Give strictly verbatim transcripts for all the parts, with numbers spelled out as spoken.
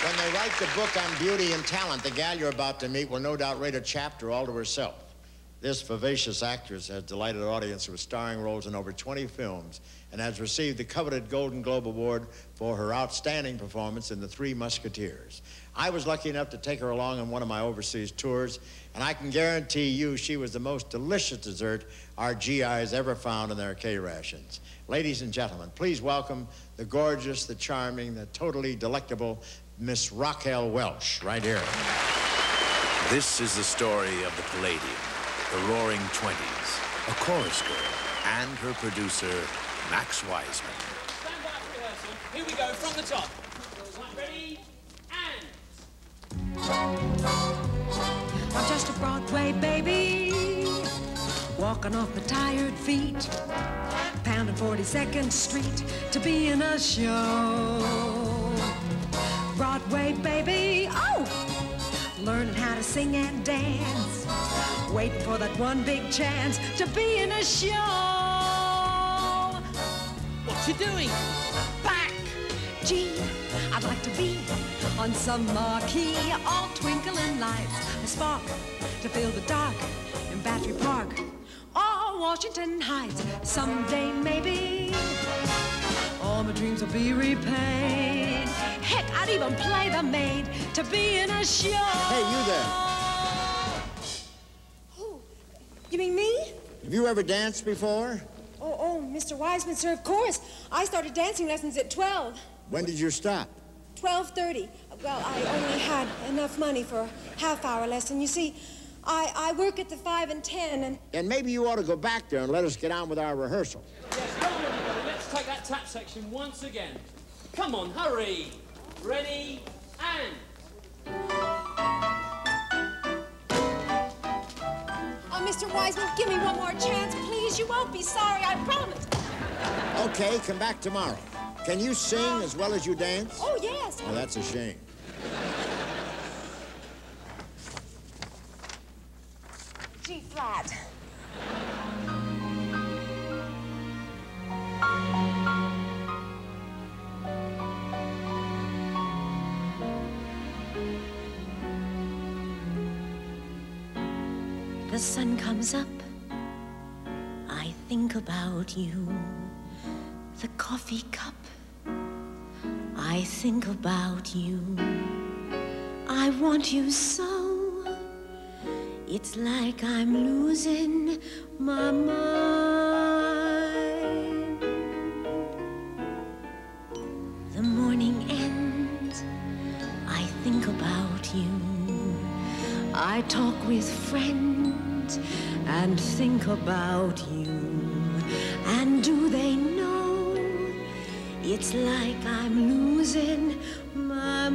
When they write the book on beauty and talent, the gal you're about to meet will no doubt rate a chapter all to herself. This vivacious actress has delighted audiences with starring roles in over twenty films and has received the coveted Golden Globe Award for her outstanding performance in The Three Musketeers. I was lucky enough to take her along on one of my overseas tours, and I can guarantee you she was the most delicious dessert our G Is ever found in their K rations. Ladies and gentlemen, please welcome the gorgeous, the charming, the totally delectable Miss Raquel Welch, right here. This is the story of the Palladium, the Roaring Twenties, a chorus girl, and her producer, Max Wiseman. Stand by for rehearsal. Here we go, from the top. Ready, and... I'm just a Broadway baby, walking off my tired feet, pounding forty-second Street to be in a show. Broadway baby, oh, learning how to sing and dance, waiting for that one big chance to be in a show. What you doing? Back, gee, I'd like to be on some marquee, all twinkling lights, a spark to fill the dark in Battery Park or Washington Heights. Someday maybe all my dreams will be repaid. Heck, I'd even play the maid to be in a show. Hey, you there. Oh, you mean me? Have you ever danced before? Oh, oh, Mister Wiseman, sir, of course. I started dancing lessons at twelve. When did you stop? twelve thirty. Well, I only had enough money for a half-hour lesson. You see, I, I work at the five and ten, and... And maybe you ought to go back there and let us get on with our rehearsal. Yes, come on, everybody. Let's take that tap section once again. Come on, hurry. Ready, and... Oh, Mister Wiseman, give me one more chance, please. You won't be sorry, I promise. Okay, come back tomorrow. Can you sing as well as you dance? Oh, yes. Well, that's a shame. G flat. The sun comes up, I think about you. The coffee cup, I think about you. I want you so, it's like I'm losing my mind. The morning ends, I think about you. I talk with friends and think about you. And do they know it's like I'm losing my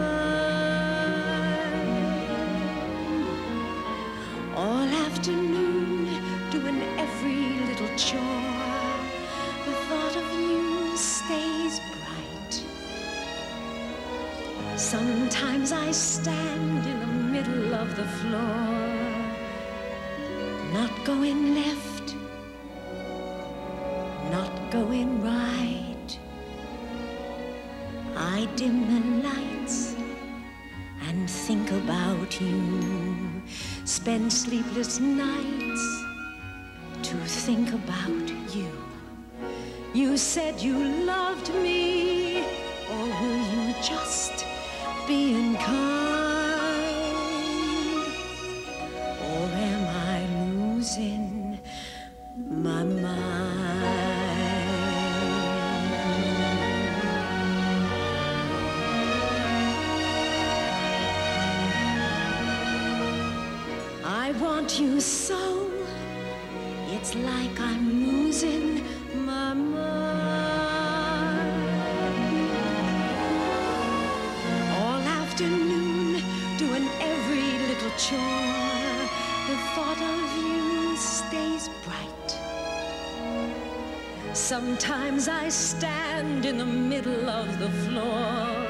mind? All afternoon doing every little chore, the thought of you stays bright. Sometimes I stand in the middle of the floor, not going left, not going right. I dim the lights and think about you, spend sleepless nights to think about you. You said you loved me, or were you just being kind? Or am I losing my mind? I want you so, it's like I'm losing my mind. All afternoon doing every little chore, the thought of you stays bright. Sometimes I stand in the middle of the floor,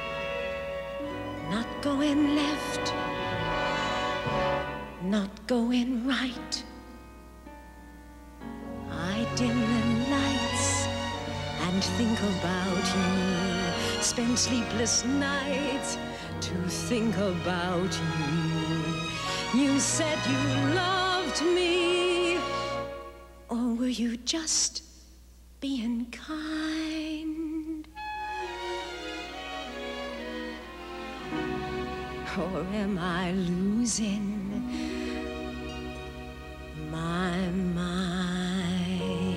not going left, not going right. I dim the lights and think about you. Spend sleepless nights to think about you. You said you loved me, or were you just being kind? Or am I losing my mind?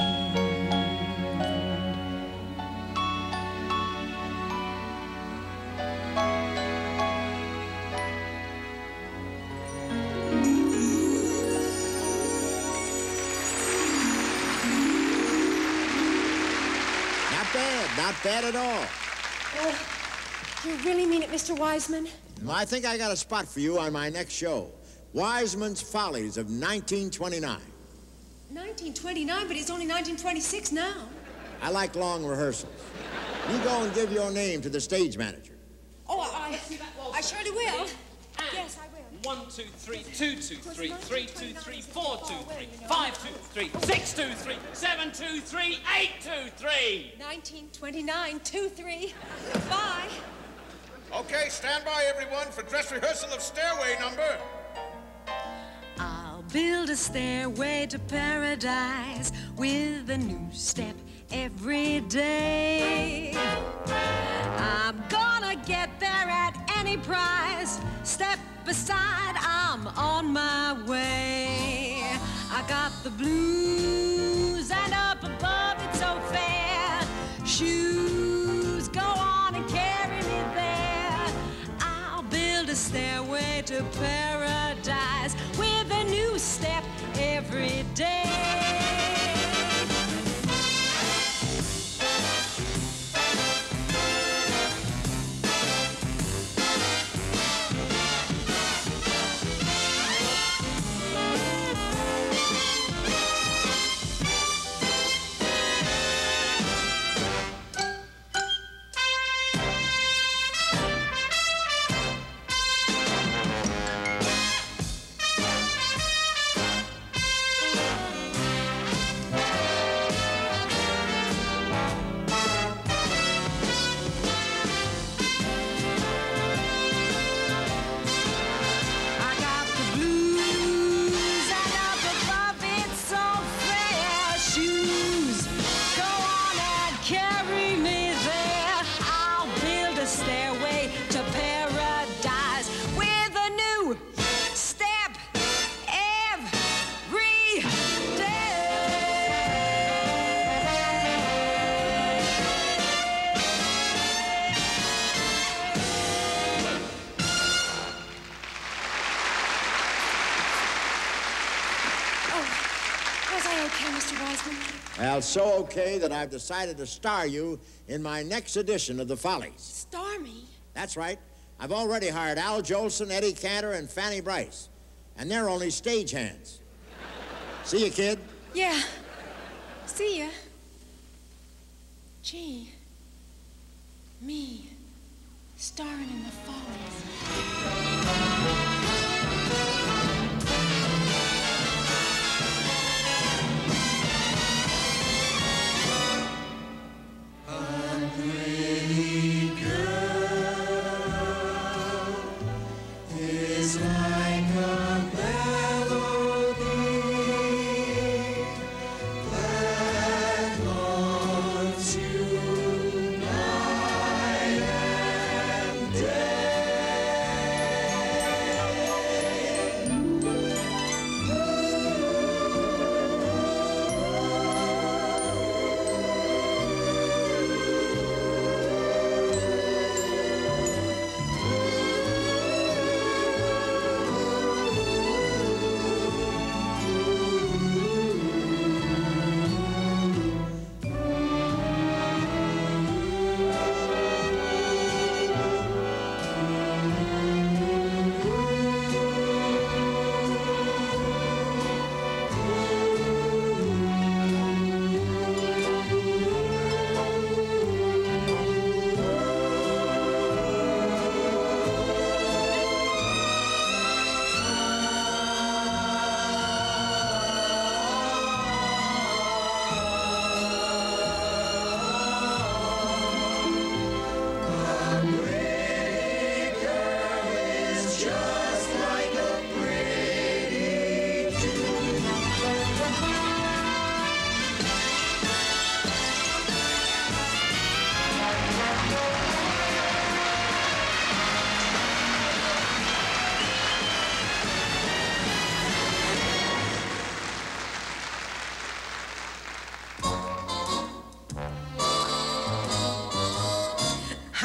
Not bad, not bad at all. Oh, you really mean it, Mister Wiseman? Well, I think I got a spot for you on my next show. Wiseman's Follies of nineteen twenty-nine. nineteen twenty-nine, but it's only nineteen twenty-six now. I like long rehearsals. You go and give your name to the stage manager. Oh, I, I, I surely will. And Yes, I will. One, two, three, two, two, three, three, two, three, four, two, three, five, two, three, six, two, three, seven, two, three, eight, two, three. nineteen twenty-nine, two, three. Bye. Okay, stand by, everyone, for dress rehearsal of Stairway number. I'll build a stairway to paradise with a new step every day. I'm gonna get there at any price. Step aside, I'm on my way. I got the blues, and up above it's so fair. Shoes, go on and carry me there. I'll build a stairway to paradise with a new step every day. Well, so okay that I've decided to star you in my next edition of The Follies. Star me? That's right. I've already hired Al Jolson, Eddie Cantor, and Fanny Bryce. And they're only stagehands. See you, kid. Yeah. See ya. Gee. Me. Starring in The Follies.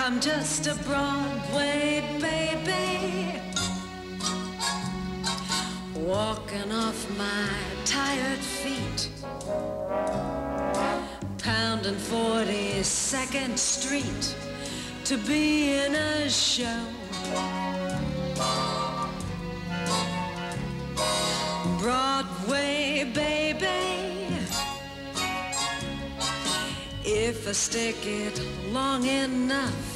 I'm just a Broadway baby, walking off my tired feet, pounding forty-second Street to be in a show. Broadway baby, if I stick it long enough,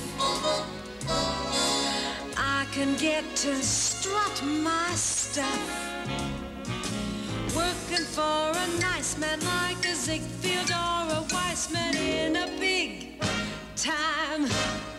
I can get to strut my stuff. Working for a nice man like a Ziegfeld or a Weissman in a big time